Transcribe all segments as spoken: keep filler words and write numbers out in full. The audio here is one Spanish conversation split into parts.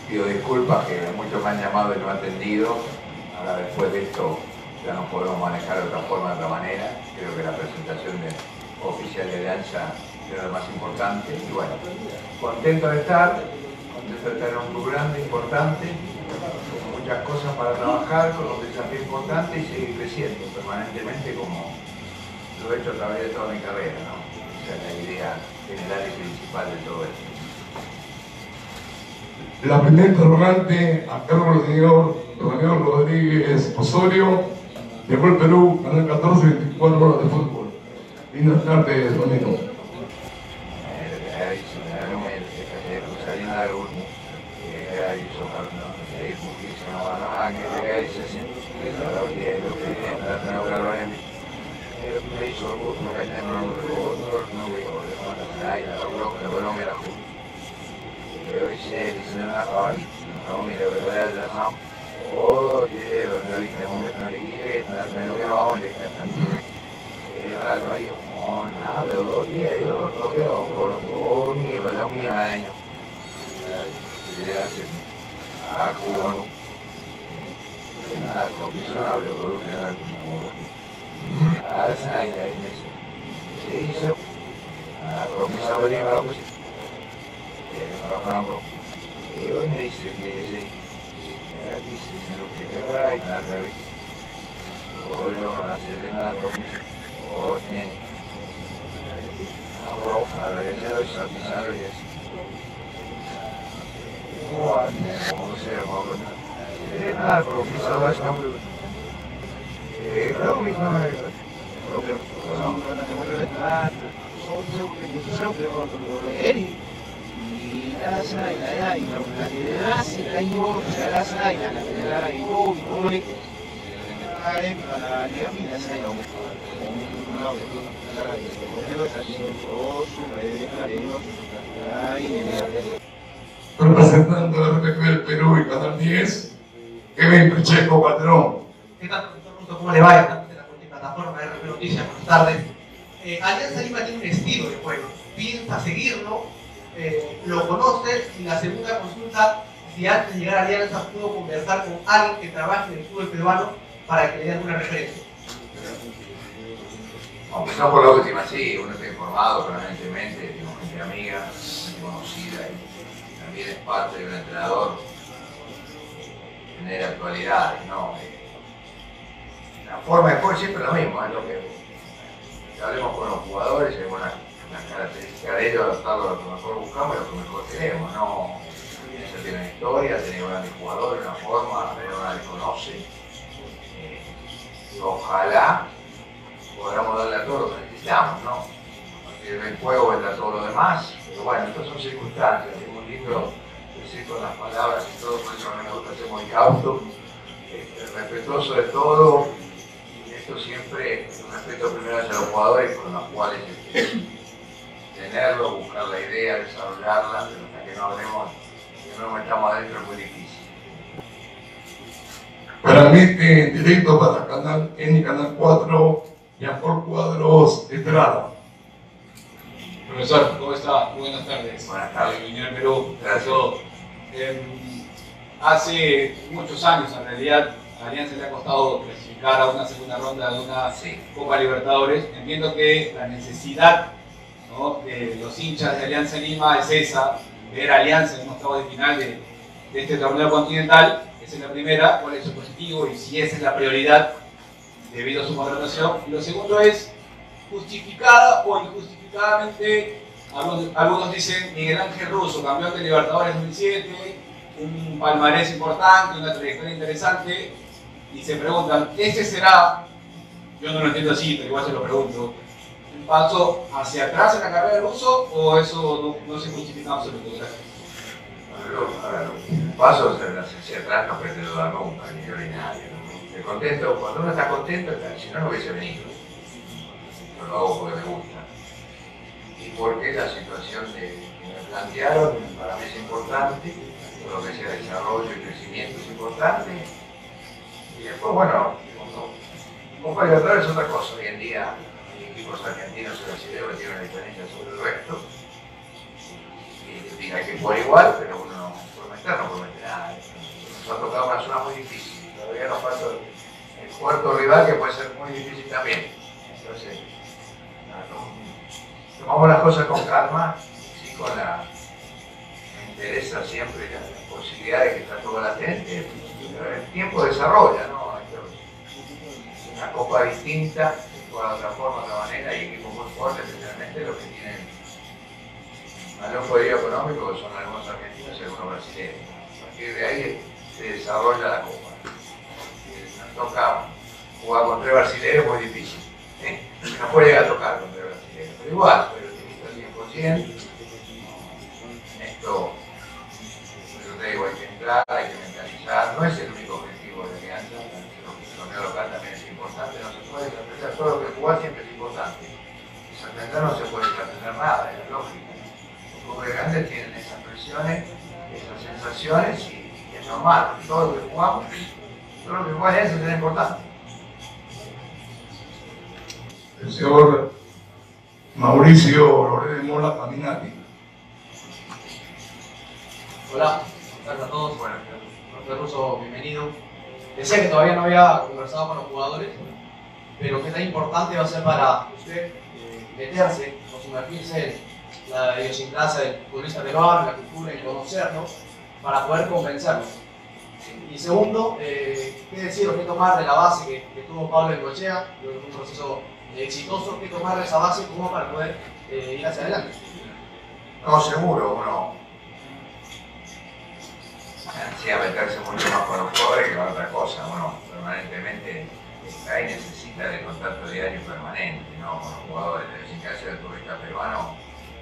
pido disculpas que muchos me han llamado y no he atendido. Ahora después de esto ya no podemos manejar de otra forma, de otra manera. Creo que la presentación de oficial de Alianza era lo más importante. Y bueno, contento de estar, contento de estar en un club grande, importante, con muchas cosas para trabajar, con un desafío importante y seguir creciendo permanentemente como lo he hecho a través de toda mi carrera, ¿no? Esa es la idea general y principal de todo esto. La primera interrogante a cargo del señor Daniel Rodríguez Osorio, llegó el Perú, Canal catorce, veinticuatro horas de fútbol. Buenas tardes, Donino. Representando la R P P del Perú y Canal diez, Kevin Pacheco Patrón. ¿Qué tal, profesor Russo? ¿Cómo le va? Estamos en la multiplataforma de R P Noticias. Buenas tardes. Eh, Alianza Lima tiene un estilo de juego. Piensa seguirlo, eh, lo conoce. Y la segunda consulta, si antes de llegar a Alianza pudo conversar con alguien que trabaje en el fútbol peruano para que le dé alguna referencia. Aunque no por la última, sí, uno está informado permanentemente, tengo gente amiga, gente conocida y también es parte de un entrenador tener actualidades, ¿no? La forma de jugar siempre es lo mismo, es lo que hablemos con los jugadores, es una, una característica de ellos, adaptarlo a lo que mejor buscamos y a lo que mejor tenemos, ¿no? Ellos tienen historia, tienen grandes jugadores, una forma, pero nadie conoce. Eh, ojalá podamos darle a todo lo que necesitamos, ¿no? A partir del juego vendrá todo lo demás, pero bueno, estas son circunstancias, es muy lindo decir con las palabras y todo, por eso a mí me gusta ser muy cauto, este, respetuoso de todo, y esto siempre, el respeto primero hacia los jugadores con los cuales este, tenerlo, buscar la idea, desarrollarla, pero hasta que no hablemos, que no nos metamos adentro es muy difícil. Transmite en directo para Canal N, Canal cuatro, y a por Cuadros Estrada. Profesor, ¿cómo está? Buenas tardes. Buenas tardes. Bienvenido al Perú. Gracias. Eh, hace muchos años, en realidad, a Alianza le ha costado clasificar a una segunda ronda de una Sí. Copa Libertadores. Entiendo que la necesidad, ¿no?, de los hinchas de Alianza Lima es esa, ver a Alianza en un octavo de final de, de este torneo continental. Esa es la primera, cuál es su objetivo y si esa es la prioridad debido a su contratación. Y lo segundo es, justificada o injustificadamente, algunos, algunos dicen Miguel Ángel Russo, campeón de Libertadores dos mil siete, un palmarés importante, una trayectoria interesante, y se preguntan, ¿este será, yo no lo entiendo así, pero igual se lo pregunto, un paso hacia atrás en la carrera de Russo o eso no, no se justifica absolutamente? A ver, un paso hacia atrás no pretendo dar nunca, ni yo ni nadie, ¿no? Estoy contento, cuando uno está contento, si no, no hubiese venido. Yo lo hago porque me gusta. Y porque la situación de, que me plantearon para mí es importante, todo lo que sea desarrollo y crecimiento es importante. Y después, bueno, Copa Libertadores es otra cosa. Hoy en día, hay equipos argentinos y brasileños que tienen una diferencia sobre el resto. Y hay que jugar igual, pero uno no promete, no promete otro rival que puede ser muy difícil también. Entonces, tomamos las cosas con calma, sí, con la, me interesa siempre la, la posibilidad de que está todo latente, pero el tiempo desarrolla, ¿no? Es una copa distinta, se juega de otra forma, de otra manera, y equipos muy fuertes, especialmente los que tienen mayor poder económico, que son algunos argentinos y algunos brasileños. A partir de ahí se desarrolla la copa. Nos toca jugar con tres brasileños muy difícil. ¿eh? No puede llegar a tocar con tres brasileños, pero igual, pero el cien por ciento. Esto, yo te digo, hay que entrar, hay que mentalizar, no es el único objetivo de Alianza, el torneo local también es importante, no se puede desaprender, todo lo que jugar siempre es importante. Desaprender no se puede desaprender nada, es la lógica. Los clubes grandes tienen esas presiones, esas sensaciones y, y es normal, todo lo que jugamos, todo lo que jugamos es importante. El señor Mauricio Loré de Mola Caminati. Hola, buenas tardes a todos. Bueno, Profe Russo, bienvenido. Decía que todavía no había conversado con los jugadores, pero qué tan importante va a ser para usted eh, meterse o sumergirse en la idiosincrasia del futbolista peruano, la cultura y conocerlo para poder convencerlo. Y segundo, eh, qué decir o qué tomar de la base que, que tuvo Pablo Bengoechea, creo que fue un proceso exitoso, qué tomar de esa base como para poder eh, ir hacia adelante. no, seguro, uno ansía meterse mucho más con los jugadores que con otra cosa, uno permanentemente está y necesita de contacto diario permanente, ¿no? Con los jugadores, de sin caso del turista peruano,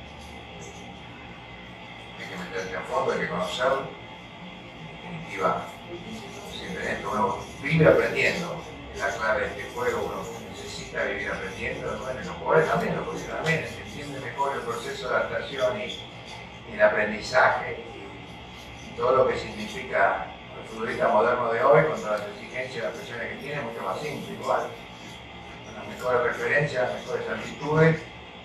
hay que meterse a fondo, hay que conocerlo, en definitiva, simplemente uno vive aprendiendo, es la clave de este juego, uno necesita vivir aprendiendo, bueno, y los jugadores también, los jugadores también, se entiende mejor el proceso de adaptación y, y el aprendizaje, y todo lo que significa el futbolista moderno de hoy, con todas las exigencias y las presiones que tiene, mucho más simple, igual, con las mejores referencias, las mejores actitudes,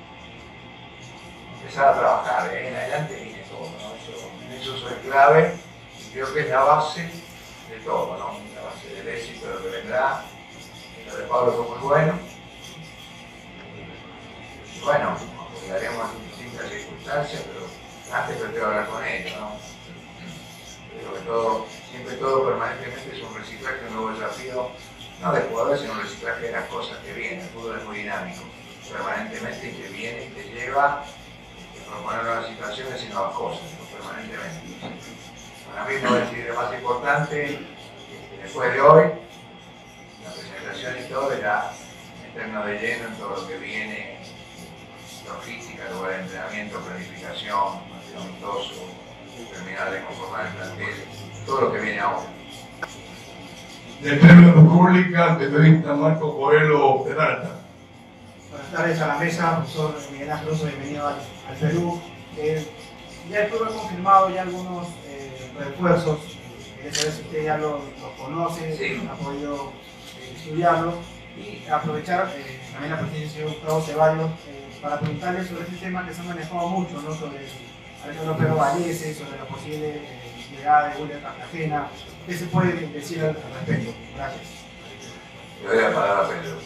empezar a trabajar, de ahí en adelante viene todo, ¿no? Eso, eso es clave, y creo que es la base de todo, ¿no? La base del éxito de lo que vendrá. Lo de Pablo fue muy bueno. Y bueno, nos daremos en distintas circunstancias, pero antes prefiero hablar con ellos, ¿no? Creo que todo, siempre todo permanentemente es un reciclaje, un nuevo desafío, no de jugadores, sino un reciclaje de las cosas que vienen. El fútbol es muy dinámico, permanentemente que viene y te lleva a proponer nuevas situaciones y nuevas cosas, ¿no? Permanentemente. Para mí no es el más importante, después de hoy, la presentación y todo, era meternos de lleno en todo lo que viene, logística, lugar de entrenamiento, planificación, partido amistoso, terminar de conformar el plantel, todo lo que viene ahora. Del Premio República, periodista Marco Coelho Peralta. Buenas tardes a la mesa, profesor Miguel Ángel Russo, bienvenido al, al Perú. Eh, ya el club ha confirmado ya algunos eh, refuerzos, quería saber si usted ya lo, lo conoce, Sí. ha podido eh, estudiarlo y aprovechar eh, también la presencia del señor Gustavo Ceballos eh, para preguntarle sobre este tema que se ha manejado mucho, ¿no? Sobre Alejandro Pedro Vallese, sobre la posible eh, llegada de William Cartagena. ¿Qué se puede decir al, al respecto? Gracias. Le doy la palabra a Pedro.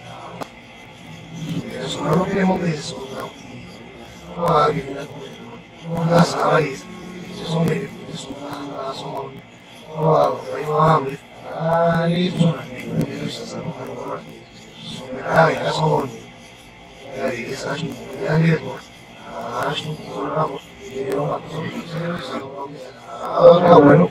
Eso no lo queremos de eso, ¿no? No va a vivir la comunidad. No la sabéis. Eso son beneficios, son. No va a no hambre. Ay, son las negras, esas son las negras. Son graves, son. Ya dije, esas no, ya riesgo. Ah, no, no, no, quiero más cosas. Ahora, bueno.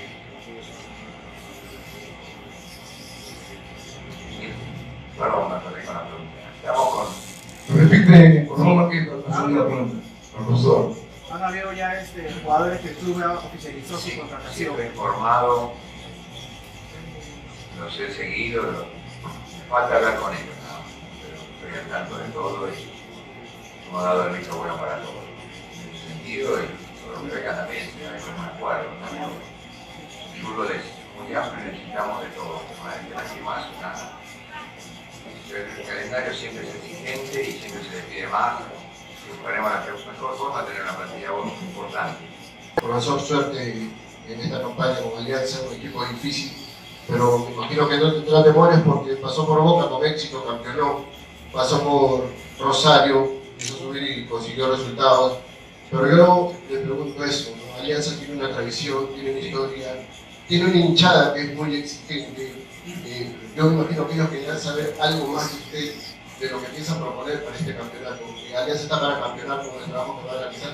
Perdón, me perdí con la pregunta. Estamos con... Repite, por favor, Marquito, la segunda pregunta. Profesor. Han habido ya este, jugadores que el club ha oficializó su Sí, contratación. siempre informado, los he seguido, lo- me falta hablar con ellos, ¿no? Pero estoy al tanto de todo y hemos dado el visto bueno para todo. En ese sentido, y por lo que venga también, se va a ir un acuerdo, ¿no? El fútbol es muy amplio, necesitamos de todo, permanentemente y más, nada. El calendario siempre es exigente y siempre se le pide más. Buscaremos la mejor forma de tener una plantilla importante. Profesor, suerte en esta campaña con Alianza, un equipo difícil, pero me imagino que no tendrá temores porque pasó por Boca con éxito, campeonó, pasó por Rosario, hizo subir y consiguió resultados. Pero yo le pregunto eso, ¿no? Alianza tiene una tradición, tiene una historia, tiene una hinchada que es muy exigente. Eh, yo me imagino que ellos querían saber algo más de usted, de lo que piensan proponer para este campeonato. Eh, Alianza está para campeonar con el trabajo que va a realizar.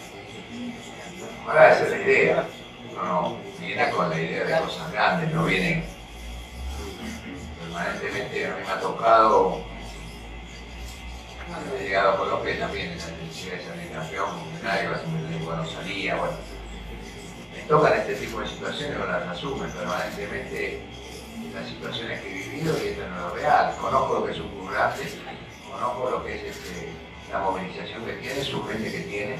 Ahora esa es la idea. No, viene con la idea de cosas grandes, no vienen permanentemente. A mí me ha tocado, he llegado a Colombia también en la necesidad de salir campeón, porque nadie va a ser bueno, salía, bueno. Me tocan este tipo de situaciones, no las asumen permanentemente las situaciones que he vivido y esto no es lo real. Conozco lo que es un club grande, conozco lo que es este, la movilización que tiene, su gente que tiene.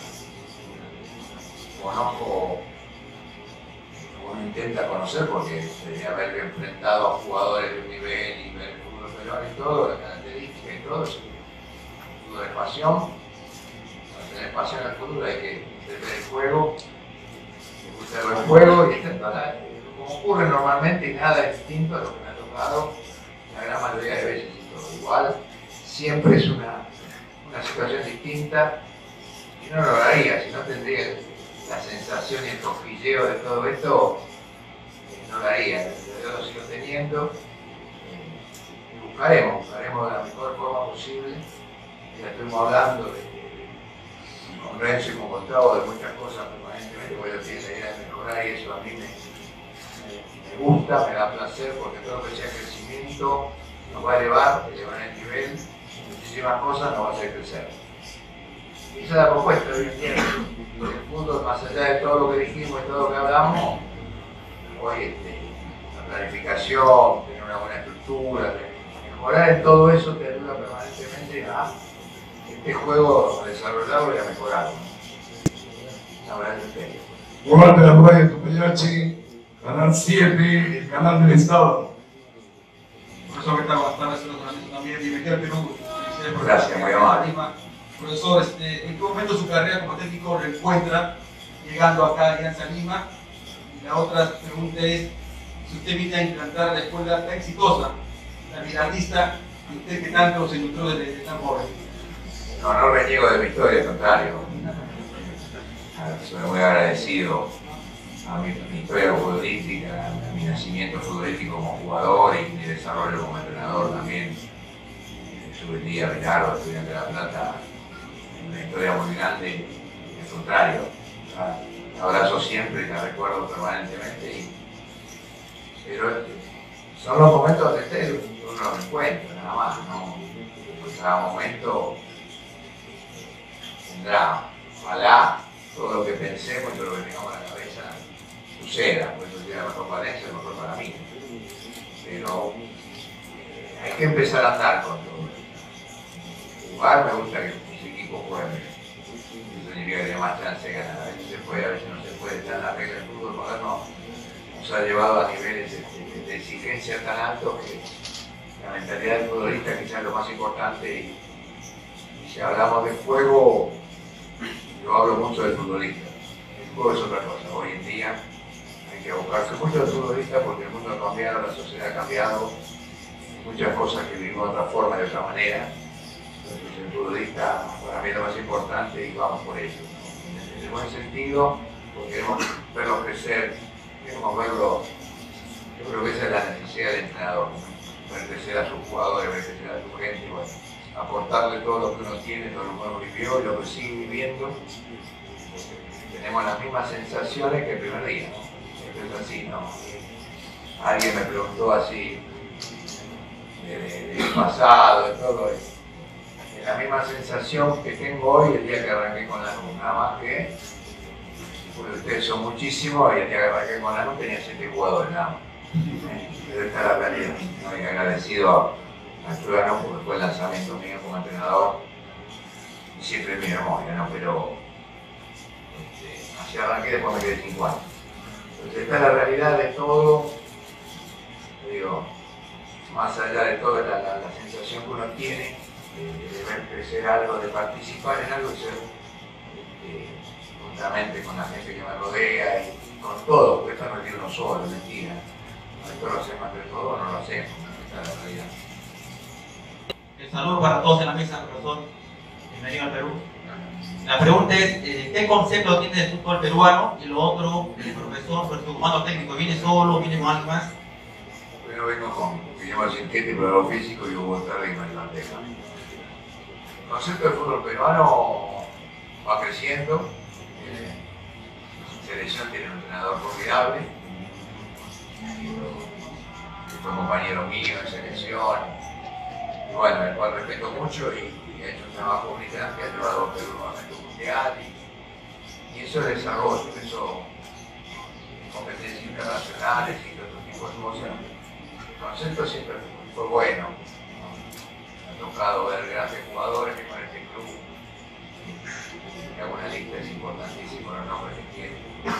Conozco, uno intenta conocer porque de haber enfrentado a jugadores de un nivel y ver el fútbol peruano y todo, las características y todo, es un fútbol de pasión. Para tener pasión al fútbol hay que entender el juego, gustar el juego y intentar, como ocurre normalmente y nada distinto a lo que me ha tocado la gran mayoría de veces y todo. Igual, siempre es una, una situación distinta y no lo haría, si no tendría la sensación y el cosquilleo de todo esto, eh, no la haría. Yo lo sigo teniendo eh, y buscaremos, buscaremos de la mejor forma posible. Ya estuvimos hablando de, de, con Renzo y con Gustavo de muchas cosas permanentemente, porque ellos tienen la idea de mejorar y eso a mí me, me, me gusta, me da placer, porque todo lo que sea crecimiento nos va a elevar, elevar el nivel, muchísimas cosas nos va a hacer crecer. Y esa es la propuesta de hoy en día. El fútbol, más allá de todo lo que dijimos y todo lo que hablamos, hoy este, la planificación, tener una buena estructura, mejorar en todo eso te ayuda permanentemente a este juego a desarrollarlo y a mejorarlo. La verdad es que Gobernador de la Radio Tupayachi, Canal siete, el canal del Estado. Profesor, que estaba haciendo también, bienvenido al Perú. gracias, muy amable. Profesor, este, ¿en qué momento de su carrera como técnico lo encuentra llegando acá a Alianza Lima? Y la otra pregunta es, si usted viene a implantar la escuela tan exitosa, la miradista, y usted que tanto se nutrió desde tan joven. No, no reniego de mi historia, al contrario. Soy muy agradecido a mi, mi historia futbolística, a mi nacimiento futbolístico como jugador y mi desarrollo como entrenador también. Subí el día, Ricardo, Estudiante de La Plata, una historia muy grande, al contrario. La abrazo siempre y la recuerdo permanentemente. Y, pero son los momentos donde usted uno los encuentra, nada más. ¿No? Cada momento tendrá, ojalá, todo lo que pensemos y todo lo que tengamos en la cabeza suceda, pues eso sería mejor para él, mejor para mí. Pero eh, hay que empezar a andar con todo. Jugar me gusta que mis equipos jueguen. Eso significa que tiene más chance de ganar. A veces se puede, a veces no se puede. Está en la regla del fútbol moderno, nos ha llevado a niveles de, de exigencia tan altos que la mentalidad del futbolista quizás es lo más importante. Y, y si hablamos de juego, yo hablo mucho del futbolista. El juego es otra cosa. Hoy en día hay que abocarse mucho al futbolista porque el mundo ha cambiado, la sociedad ha cambiado. Hay muchas cosas que vivimos de otra forma, de otra manera. Entonces el futbolista para mí es lo más importante y vamos por ello. En el buen sentido, porque queremos verlo crecer, queremos verlo, yo creo que esa es la necesidad del entrenador, ¿no? Ver crecer a sus jugadores, ver crecer a su gente, bueno, aportarle todo lo que uno tiene, todo lo que uno vivió y lo que sigue viviendo. Tenemos las mismas sensaciones que el primer día, ¿no? Esto es así, ¿no? Alguien me preguntó así, del de, de pasado, de todo eso. La misma sensación que tengo hoy el día que arranqué con la NU, nada más que, porque ustedes son muchísimos y el día que arranqué con la NU tenía siete jugadores nada más. Pero esta es la realidad. Estoy agradecido a Estudiano porque fue el lanzamiento mío como entrenador y siempre es mi memoria, ¿no? Pero este, así arranqué y después me quedé cinco años. Entonces esta es la realidad de todo, digo, más allá de toda la, la, la sensación que uno tiene de ver crecer algo, de participar en algo y ser este, juntamente con la gente que me rodea y con todo, porque esto no es de uno solo, mentira. Esto lo hacemos entre todos, no lo hacemos, esta es la realidad. El saludo para todos en la mesa, profesor. Bienvenido al Perú. La pregunta es, eh, ¿qué concepto tiene del fútbol peruano? Y lo otro, el profesor, por su comando técnico, ¿viene solo, viene con alguien más? Yo vengo con Guillermo Cinquetti, preparador físico, y Hugo Terry, Maribandeja. El concepto del fútbol peruano va creciendo. Eh, la selección tiene un entrenador formidable. Fue compañero mío en selección. Y bueno, el cual respeto mucho y, y ha hecho un trabajo unitario que ha llevado a Perú a nuestro mundial. Y, y eso es desarrollo, eso competencias internacionales y otro tipo de cosas. El concepto siempre fue bueno. Me ha tocado ver grandes jugadores que para este club, que hago una lista, es importantísimo los nombres que tiene.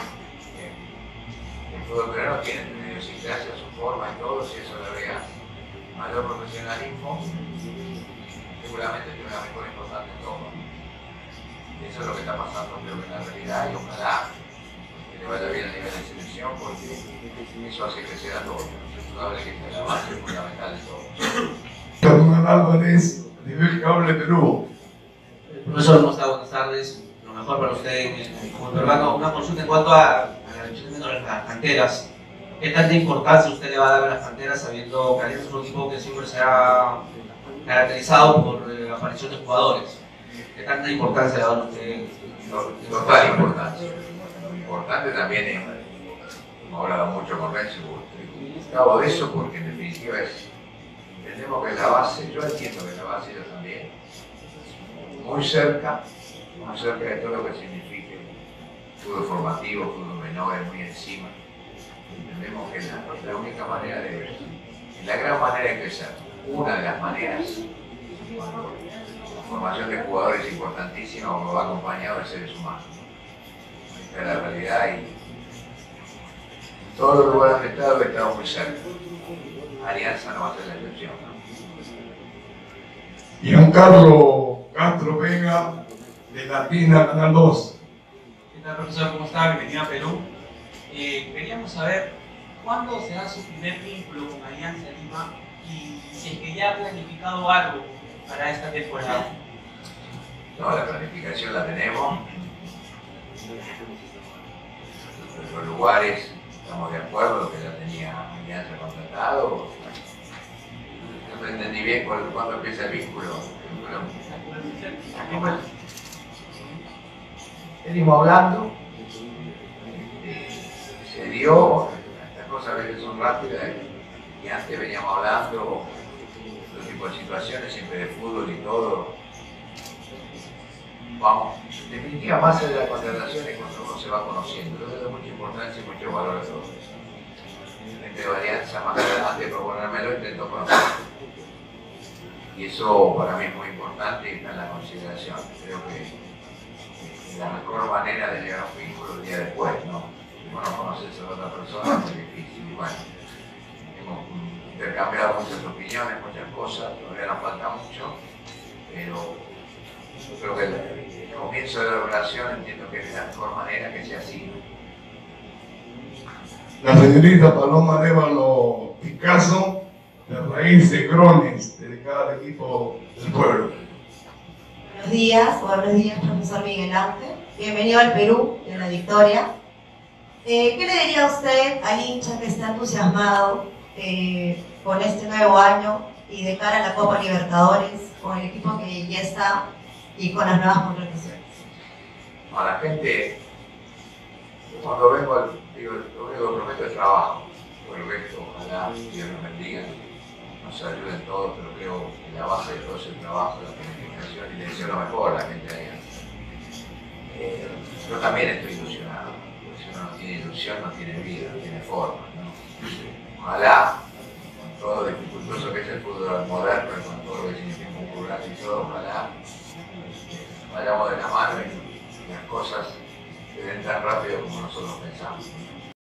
El fútbol peruano tiene su idiosincrasia, su forma y todo, si eso le agrega mayor profesionalismo, seguramente tiene una mejor importancia en todo. Eso es lo que está pasando, creo que en la realidad, y ojalá que le vaya bien a nivel de selección, porque eso hace crecer a todos. Que es la base fundamental de todo. Hernán Álvarez, nivel cable Perú. Profesor, ¿cómo está? Buenas tardes. Lo mejor para usted como peruano. Una consulta en cuanto a, a la revisión de las canteras. ¿Qué tanta importancia usted le va a dar a las canteras, sabiendo que Alianza es un equipo que siempre se ha caracterizado por eh, aparición de jugadores? ¿Qué tanta importancia le va a dar usted? Total importancia. Importante también es, hemos hablado mucho con Renzo, acabo de eso porque en definitiva es, entendemos que la base, yo entiendo que la base yo también, muy cerca, muy cerca de todo lo que signifique fútbol formativo, fútbol menor, muy encima. Entendemos que es la, la única manera de, es la gran manera de crecer, una de las maneras. La formación de jugadores es importantísima, como va acompañado de seres humanos. Esta es la realidad y todos los lugares donde he estado he estado muy cerca. Alianza no va a ser la excepción, ¿no? Giancarlo Castro Vega, de Latina, Canal dos. ¿Qué tal, profesor? ¿Cómo está? Bienvenido a Perú. Eh, queríamos saber cuándo se da su primer vínculo con Alianza Lima y si es que ya ha planificado algo para esta temporada. No, la planificación la tenemos. Los lugares estamos de acuerdo que ya tenía Alianza contratado. No entendí bien cuándo empieza el vínculo. Venimos hablando, se dio, estas cosas a veces son rápidas y antes veníamos hablando de otro tipo de situaciones, siempre de fútbol y todo. Vamos, en definitiva, más allá de las contrataciones, cuando uno se va conociendo, yo le doy mucha importancia y mucho valor a todo. Gente de Alianza, más adelante de proponérmelo, intento conocerlo. Y eso para mí es muy importante y está en la consideración. Creo que es la mejor manera de llegar a un vínculo el día después, ¿no? Si uno no conoces a la otra persona es muy difícil. Y bueno, hemos intercambiado muchas opiniones, muchas cosas, todavía nos falta mucho, pero yo creo que el, el comienzo de la relación entiendo que es la mejor manera que sea así. La señorita Paloma Arevalo Picasso, de Raíz de Grones, dedicada al equipo del pueblo. Buenos días, buenos días, profesor Miguel Ángel. Bienvenido al Perú, en la victoria. Eh, ¿Qué le diría a usted al hincha que está entusiasmado eh, con este nuevo año y de cara a la Copa Libertadores, con el equipo que ya está y con las nuevas contrataciones? A la gente, cuando vengo al, digo, lo único que prometo es trabajo. Por el resto, ojalá Dios nos bendiga, nos ayuden todos, pero creo que la base de todo es el trabajo, la planificación y le deseo lo mejor a la gente de Alianza. Eh, yo también estoy ilusionado, porque si uno no tiene ilusión no tiene vida, no tiene forma, ¿no? Ojalá